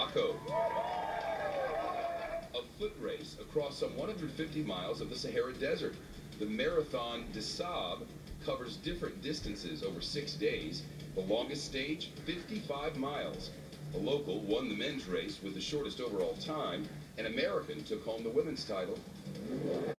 Morocco. A foot race across some 150 miles of the Sahara Desert. The Marathon des Sables covers different distances over 6 days. The longest stage, 55 miles. A local won the men's race with the shortest overall time. An American took home the women's title.